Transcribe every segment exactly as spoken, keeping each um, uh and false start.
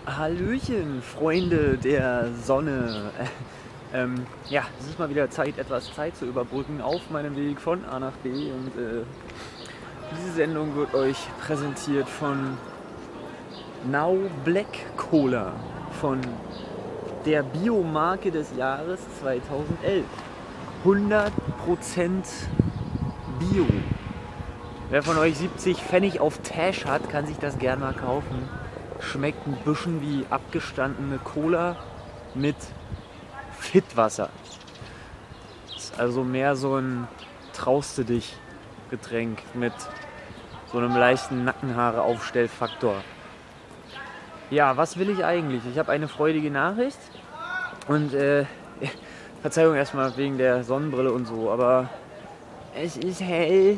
Hallöchen, Freunde der Sonne. Ähm, ja, es ist mal wieder Zeit, etwas Zeit zu überbrücken auf meinem Weg von A nach B. Und äh, diese Sendung wird euch präsentiert von Now Black Cola, von der Biomarke des Jahres zweitausendelf. hundert Prozent Bio. Wer von euch siebzig Pfennig auf Tash hat, kann sich das gern mal kaufen. Schmeckt ein bisschen wie abgestandene Cola mit Fitwasser. Ist also mehr so ein Trauste dich Getränk mit so einem leichten Nackenhaare-Aufstellfaktor. Ja, was will ich eigentlich? Ich habe eine freudige Nachricht und äh, Verzeihung erstmal wegen der Sonnenbrille und so, aber es ist hell.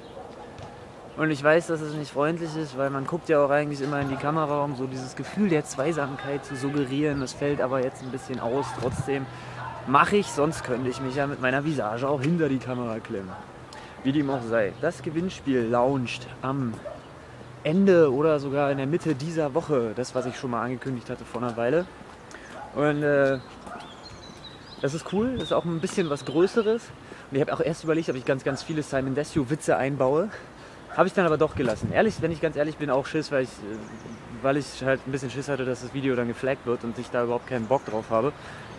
Und ich weiß, dass es nicht freundlich ist, weil man guckt ja auch eigentlich immer in die Kamera, um so dieses Gefühl der Zweisamkeit zu suggerieren. Das fällt aber jetzt ein bisschen aus. Trotzdem mache ich, sonst könnte ich mich ja mit meiner Visage auch hinter die Kamera klemmen. Wie dem auch sei. Das Gewinnspiel launcht am Ende oder sogar in der Mitte dieser Woche. Das, was ich schon mal angekündigt hatte vor einer Weile. Und äh, das ist cool. Das ist auch ein bisschen was Größeres. Und ich habe auch erst überlegt, ob ich ganz, ganz viele Simon Desue-Witze einbaue. Habe ich dann aber doch gelassen. Ehrlich, wenn ich ganz ehrlich bin, auch Schiss, weil ich, weil ich halt ein bisschen Schiss hatte, dass das Video dann geflaggt wird und ich da überhaupt keinen Bock drauf habe.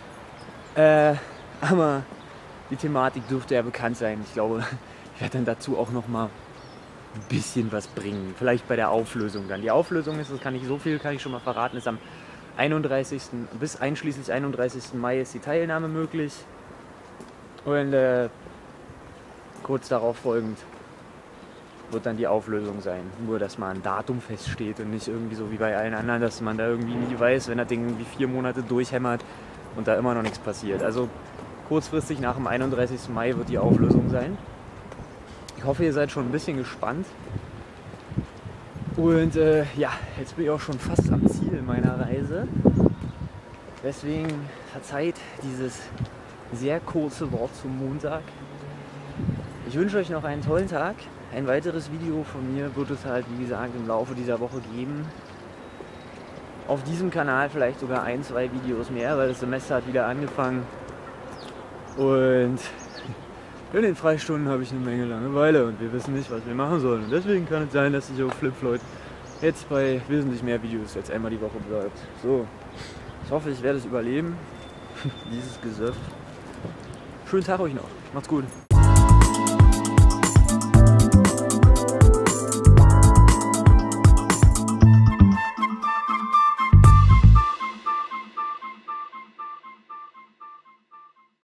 Äh, aber die Thematik dürfte ja bekannt sein. Ich glaube, ich werde dann dazu auch noch mal ein bisschen was bringen. Vielleicht bei der Auflösung dann. Die Auflösung ist, das kann ich so viel, kann ich schon mal verraten, ist am einunddreißigsten bis einschließlich einunddreißigsten Mai ist die Teilnahme möglich. Und äh, kurz darauf folgend wird dann die Auflösung sein. Nur, dass mal ein Datum feststeht und nicht irgendwie so wie bei allen anderen, dass man da irgendwie nie weiß, wenn das Ding irgendwie vier Monate durchhämmert und da immer noch nichts passiert. Also kurzfristig nach dem einunddreißigsten Mai wird die Auflösung sein. Ich hoffe, ihr seid schon ein bisschen gespannt. Und äh, ja, jetzt bin ich auch schon fast am Ziel meiner Reise. Deswegen verzeiht dieses sehr kurze Wort zum Montag. Ich wünsche euch noch einen tollen Tag. Ein weiteres Video von mir wird es halt, wie gesagt, im Laufe dieser Woche geben. Auf diesem Kanal vielleicht sogar ein, zwei Videos mehr, weil das Semester hat wieder angefangen. Und in den Freistunden habe ich eine Menge Langeweile und wir wissen nicht, was wir machen sollen. Und deswegen kann es sein, dass ich auf Flipfloyd jetzt bei wesentlich mehr Videos jetzt einmal die Woche bleibt. So, ich hoffe, ich werde es überleben, dieses Gesöff. Schönen Tag euch noch. Macht's gut.